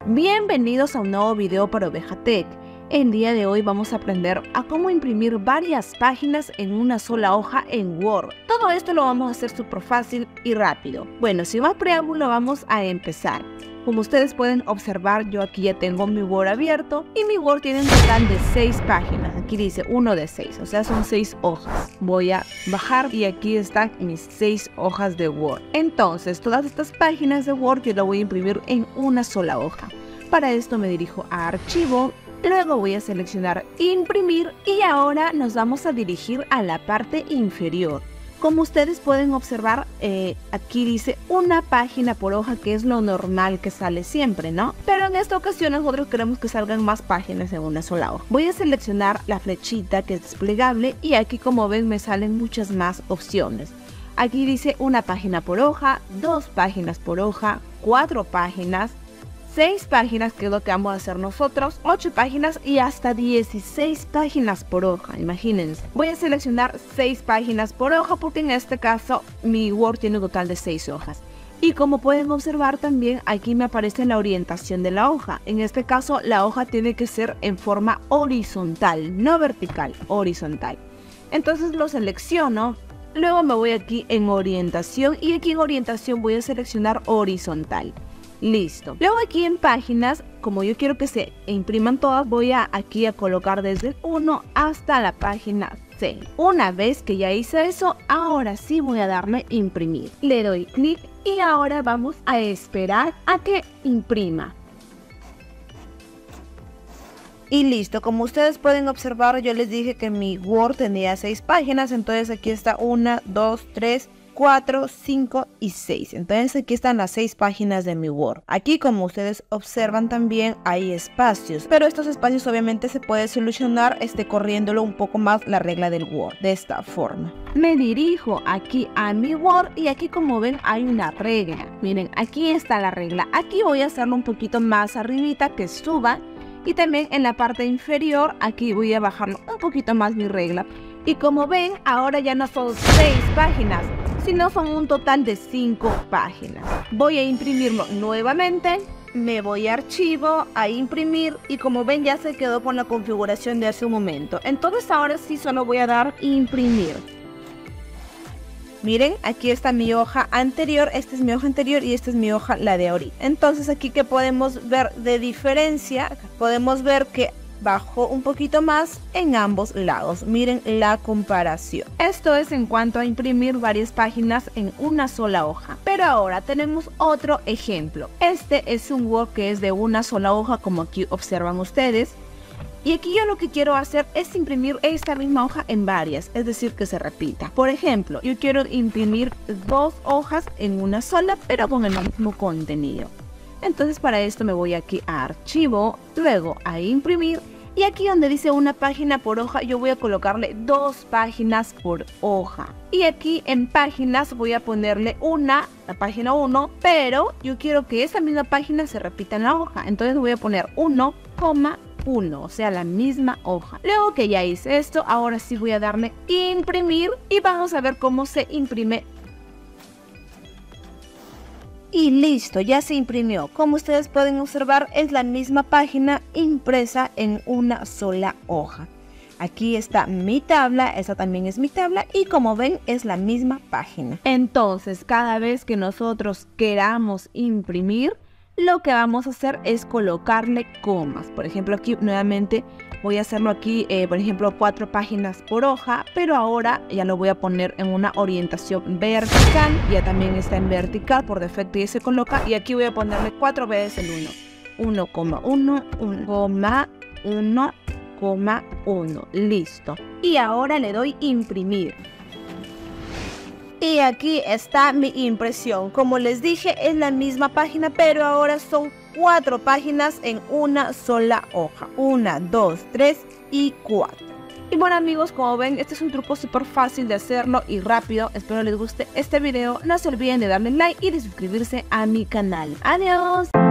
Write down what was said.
Bienvenidos a un nuevo video para Oveja Tech. El día de hoy vamos a aprender a cómo imprimir varias páginas en una sola hoja en Word. Todo esto lo vamos a hacer súper fácil y rápido. Bueno, sin más preámbulo vamos a empezar. Como ustedes pueden observar, yo aquí ya tengo mi Word abierto y mi Word tiene un total de 6 páginas. Aquí dice 1 de 6, o sea son 6 hojas. Voy a bajar y aquí están mis 6 hojas de Word. Entonces, todas estas páginas de Word yo las voy a imprimir en una sola hoja. Para esto me dirijo a Archivo, luego voy a seleccionar Imprimir y ahora nos vamos a dirigir a la parte inferior. Como ustedes pueden observar, aquí dice una página por hoja, que es lo normal que sale siempre, ¿no? Pero en esta ocasión nosotros queremos que salgan más páginas en una sola hoja. Voy a seleccionar la flechita que es desplegable y aquí, como ven, me salen muchas más opciones. Aquí dice una página por hoja, 2 páginas por hoja, 4 páginas, 6 páginas, que es lo que vamos a hacer nosotros, 8 páginas y hasta 16 páginas por hoja, imagínense. Voy a seleccionar 6 páginas por hoja porque en este caso mi Word tiene un total de 6 hojas. Y como pueden observar también, aquí me aparece la orientación de la hoja. En este caso la hoja tiene que ser en forma horizontal, no vertical, horizontal. Entonces lo selecciono, luego me voy aquí en orientación y aquí en orientación voy a seleccionar horizontal. Listo. Luego aquí en páginas, como yo quiero que se impriman todas, voy aquí a colocar desde el 1 hasta la página 6. Una vez que ya hice eso, ahora sí voy a darle imprimir. Le doy clic y ahora vamos a esperar a que imprima. Y listo, como ustedes pueden observar, yo les dije que mi Word tenía 6 páginas, entonces aquí está 1, 2, 3, 4, 5 y 6. Entonces aquí están las 6 páginas de mi Word. Aquí, como ustedes observan, también hay espacios, pero estos espacios obviamente se puede solucionar corriéndolo un poco más la regla del Word, de esta forma. Me dirijo aquí a mi Word y aquí, como ven, hay una regla. Miren, aquí está la regla. Aquí voy a hacerlo un poquito más arribita, que suba, y también en la parte inferior aquí voy a bajarlo un poquito más mi regla. Y como ven, ahora ya no son 6 páginas, sino son un total de 5 páginas. Voy a imprimirlo nuevamente, me voy a Archivo, a Imprimir y como ven ya se quedó con la configuración de hace un momento. Entonces ahora sí solo voy a dar Imprimir. Miren, aquí está mi hoja anterior, esta es mi hoja anterior y esta es mi hoja, la de ahorita. Entonces aquí, que podemos ver de diferencia, podemos ver que bajó un poquito más en ambos lados. Miren la comparación. Esto es en cuanto a imprimir varias páginas en una sola hoja. Pero ahora tenemos otro ejemplo. Este es un Word que es de una sola hoja, como aquí observan ustedes. Y aquí yo lo que quiero hacer es imprimir esta misma hoja en varias, es decir, que se repita. Por ejemplo, yo quiero imprimir 2 hojas en una sola, pero con el mismo contenido. Entonces para esto me voy aquí a Archivo, luego a Imprimir y aquí donde dice una página por hoja yo voy a colocarle 2 páginas por hoja. Y aquí en páginas voy a ponerle la página 1, pero yo quiero que esa misma página se repita en la hoja. Entonces voy a poner 1,1, o sea la misma hoja. Luego que ya hice esto, ahora sí voy a darle Imprimir y vamos a ver cómo se imprime. Y listo, ya se imprimió. Como ustedes pueden observar, es la misma página impresa en una sola hoja. Aquí está mi tabla, esta también es mi tabla y como ven es la misma página. Entonces, cada vez que nosotros queramos imprimir, lo que vamos a hacer es colocarle comas. Por ejemplo, aquí nuevamente voy a hacerlo aquí, por ejemplo, 4 páginas por hoja, pero ahora ya lo voy a poner en una orientación vertical. Ya también está en vertical, por defecto ya se coloca. Y aquí voy a ponerle 4 veces el 1. 1,1, 1,1. Listo. Y ahora le doy Imprimir. Y aquí está mi impresión. Como les dije, es la misma página, pero ahora son 4 páginas en una sola hoja. 1, 2, 3 y 4. Y bueno amigos, como ven, este es un truco súper fácil de hacerlo y rápido. Espero les guste este video. No se olviden de darle like y de suscribirse a mi canal. ¡Adiós!